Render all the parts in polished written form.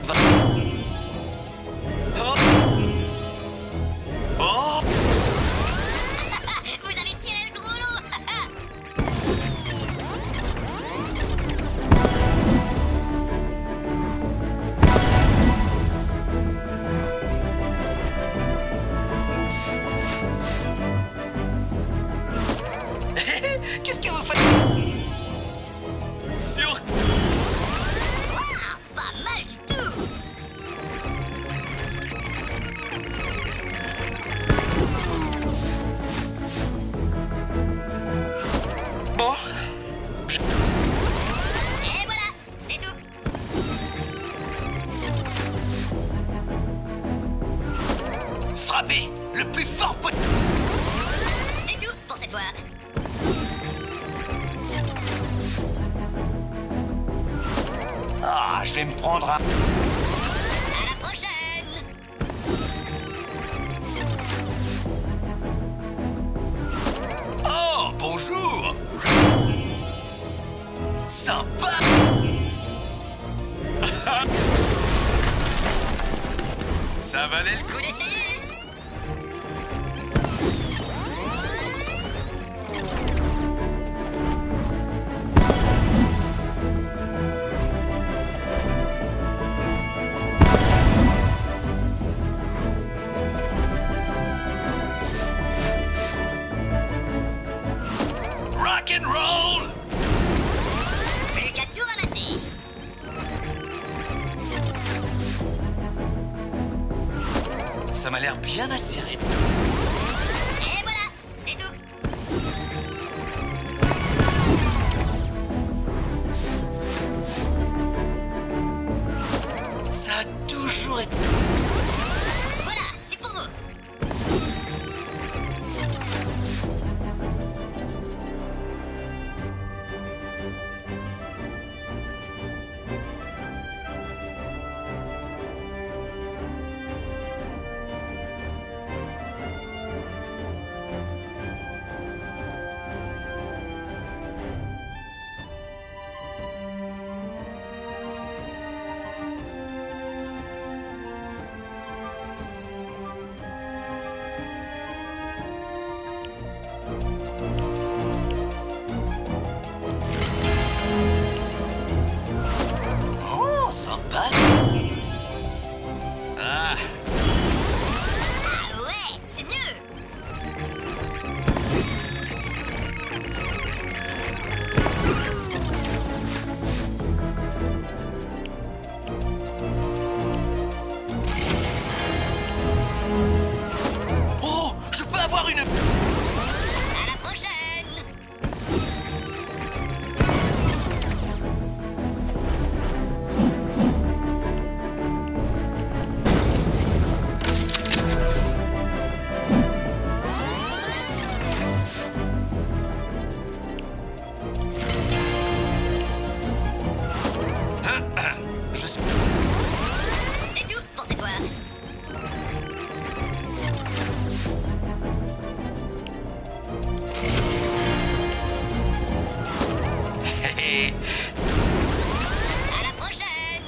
Oh. Oh. Vous avez tiré le gros lot. Qu'est-ce que vous faites? Sur... Ah, pas mal du tout. Bon. Et voilà, c'est tout. Frappez le plus fort possible. C'est tout pour cette fois. Ah, je vais me prendre un... À la prochaine. Oh, bonjour. Sympa. Ça valait le coup. Coup d'essayer. Rock and roll. Plus qu'à tout ramasser. Ça m'a l'air bien acéré. Et voilà, c'est tout. Ça a toujours été... Voilà, c'est pour vous. Oh, sympa. Ah, Ah ouais, c'est mieux. oh, je peux avoir une... À la prochaine. Je suis... C'est tout pour cette fois. Hé, hé. À la prochaine.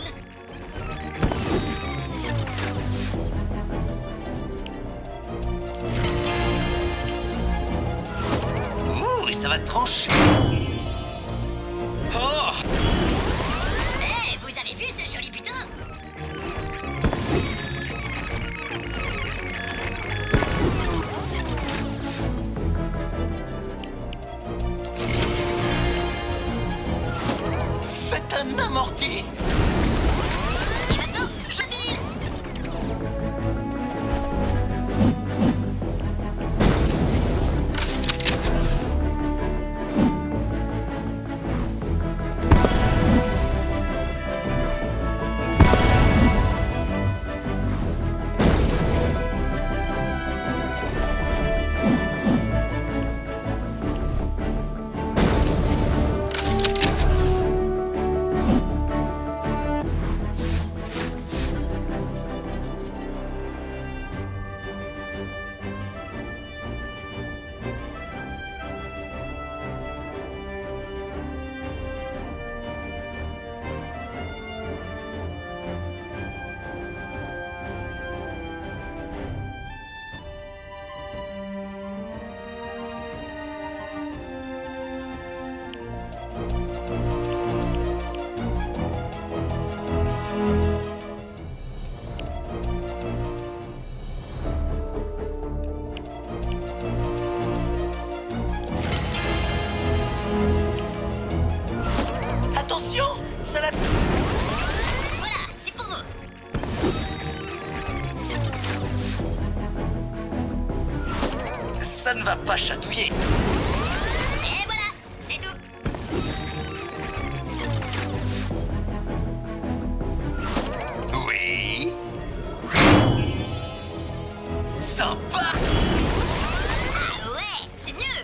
Ouh, et ça va trancher. Oh, Eh, vous avez vu ce joli butin? faites un amorti. Et maintenant, je file. Ça va... Voilà, c'est pour vous. Ça ne va pas chatouiller. Et voilà, c'est tout. Oui. Sympa. Ah ouais, c'est mieux.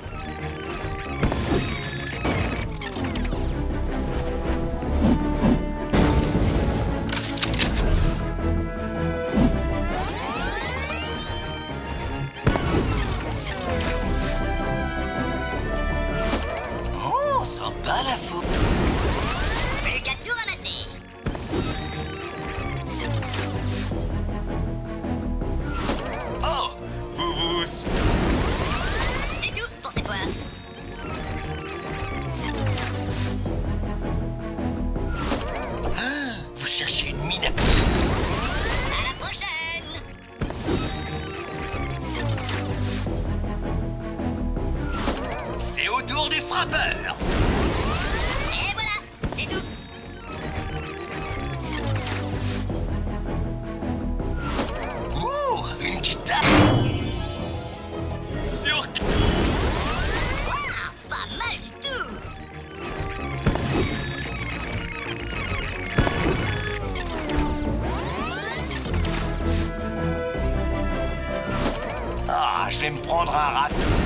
Oh, sympa la faute. Plus qu'à tout ramasser. Oh, vous... C'est tout pour cette fois. Vous cherchez une mine à... À la prochaine. C'est au tour du frappeur. Et voilà, c'est tout. Ouh, une guitare. Sur... Waouh, pas mal du tout. Ah, je vais me prendre un rat.